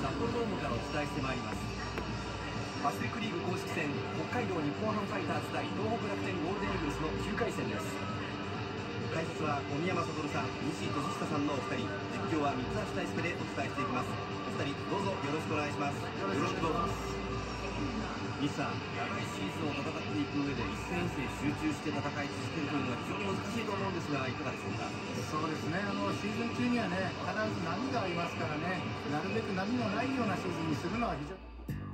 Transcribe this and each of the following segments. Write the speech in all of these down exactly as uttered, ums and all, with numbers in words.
札幌ドームからお伝えしてまいります。パシフィックリーグ公式戦、北海道日本ハムファイターズ対東北楽天ゴールデンイーグルスのきゅうかい戦です。解説は小宮山悟さん、西俊久さんのお二人、実況は三橋大輔でお伝えしていきます。お二人どうぞよろしくお願いします。よろしくどうぞ。西さん、長いシーズンを戦っていく上で一戦一戦集中して戦い続けるというのは非常に難しいと思うんですが、いかがでしょうか。 そうですね、あのシーズン中にはね、必ず波がありますからね、なるべく波のないようなシーズンにするのは非常に。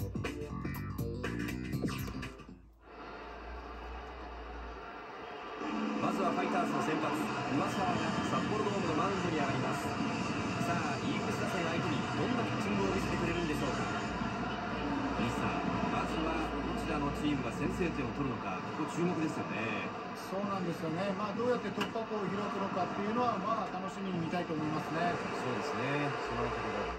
まずはファイターズの先発、上沢が札幌ドームのマウンドに上がります。さあ、イーグルス打線相手にどんなピッチングを見せてくれるんでしょうか。西さん、まずはどちらのチームが先制点を取るのか、ここ注目ですよね。 そうなんですよね、まあ、どうやって突破口を開くのかっていうのは、まあ、楽しみに見たいと思いますね。 そうですね、そのあたりが。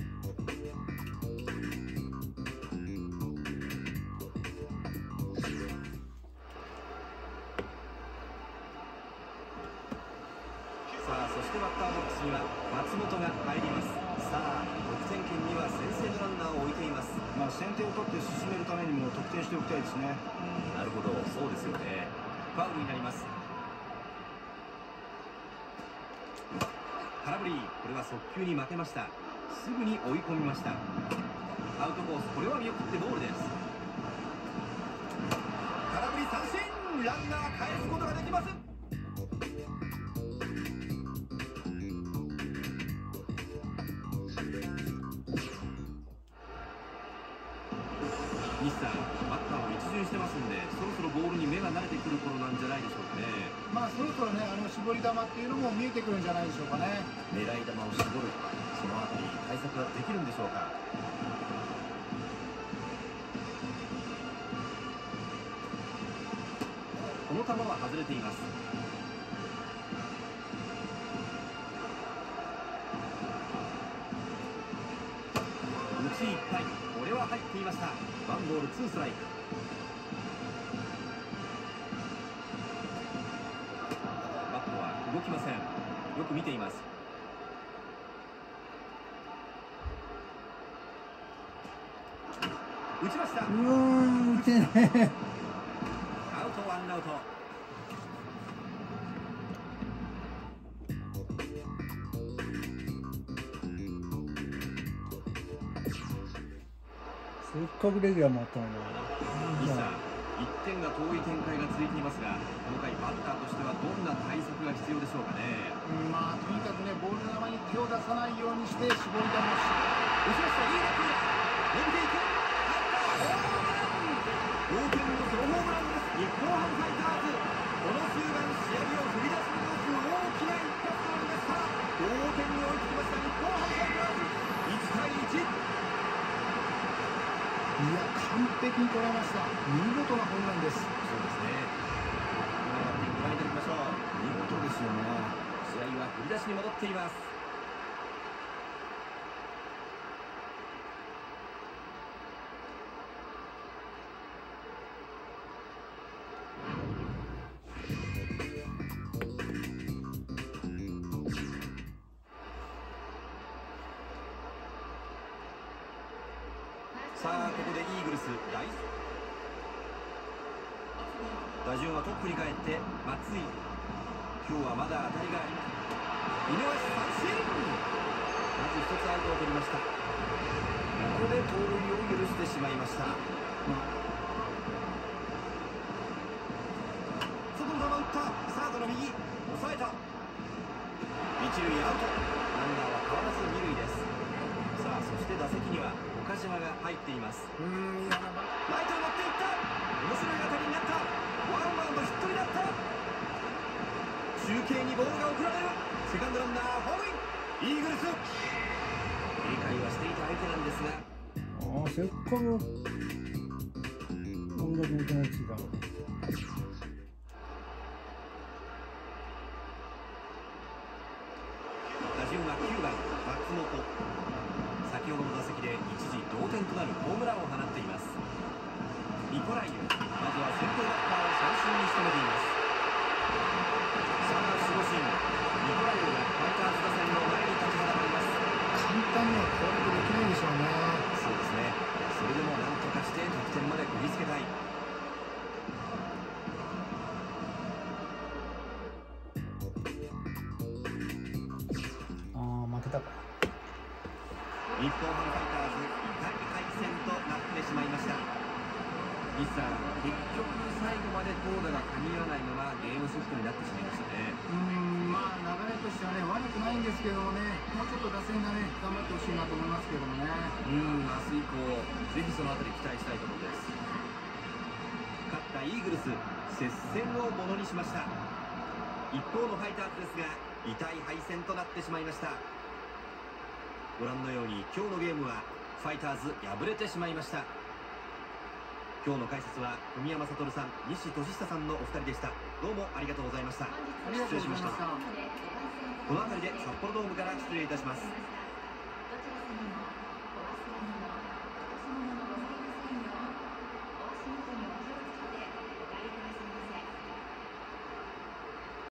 さあ、そしてバッターボックスには松本が入ります。さあ、得点圏には先制のランナーを置いています。 まあ、先手を取って進めるためにも得点しておきたいですね。 なるほど、そうですよね。ファウルになります。空振り、これは速球に負けました。すぐに追い込みました。アウトコース、これは見送ってボールです。空振り三振、ランナー返すことができません。西さん、バッターも一巡してますんで、そろそろボールに目が慣れてくる頃なんじゃないでしょうかね。 まあ、そろそろね、あの絞り球っていうのも見えてくるんじゃないでしょうかね。 狙い球を絞る、そのあたり対策はできるんでしょうか。この球は外れています。内いっぱい、これは入っていました。ワンボールツーストライク。バットは動きません。よく見ています。打ちました。 うーん、打てない。 アウト、ワンアウト。 せっかくレギュラーもあったのに。 西さん、いってんが遠い展開が続いていますが、この回バッターとしてはどんな対策が必要でしょうかね。 うん、まあ、とにかくね、ボール球に手を出さないようにして絞り球をし。 打ちました、いい打球だ。伸びていく。入った。ホームラン。同点のソロホームランです。日本ハムファイターズ。この終盤、試合を振り出しに戻す大きな一発がありました。同点に追いつきました日本ハムファイターズ。いちたいいち。 いや、完璧に捉えました。見事なホームランです。 そうですね。今のバッティングご覧いただきましょう。 見事ですよね。 試合は振り出しに戻っています。さあ、ここでイーグルス大打順はトップに帰って松井。今日はまだ当たりがあります。見逃し三振。まず一つアウトを取りました。ここで盗塁を許してしまいました。外の球打った。サードの右抑えた。一塁アウト。ランナーは変わらず二塁です。さあ、そして打席には岡島が入っています。 うーん、いや、まライトに持っていった。面白い当たりになった。ワンバウンドヒットになった。中継にボールが送られる。セカンドランナーホームイン。イーグルス。警戒はしていた相手なんですが、 ああ、せっかく音楽の手がついたの。 打順はきゅうばん松本。先ほどの打席で一時同点となるホームランを放っています。ニコライユ、まずは先頭バッターを三振に仕留めています。さあ、守護神ニコライユがファイターズ打線の前に立ちはだかります。 簡単には攻略できないでしょうね。 日本ハムファイターズ痛い敗戦となってしまいました。西さん、結局最後まで投打が噛み合わないままゲームシフトになってしまいましたね。 うーん、まあ流れとしてはね悪くないんですけどもね、もうちょっと打線がね頑張ってほしいなと思いますけどもね。 うん、明日以降ぜひそのあたり期待したいところです。勝ったイーグルス、接戦をものにしました。一方のファイターズですが痛い敗戦となってしまいました。ご覧のように今日のゲームはファイターズ敗れてしまいました。今日の解説は小宮山悟さん、西俊久さんのお二人でした。どうもありがとうございました。 ありがとうございました。 この辺りで札幌ドームから失礼いたします。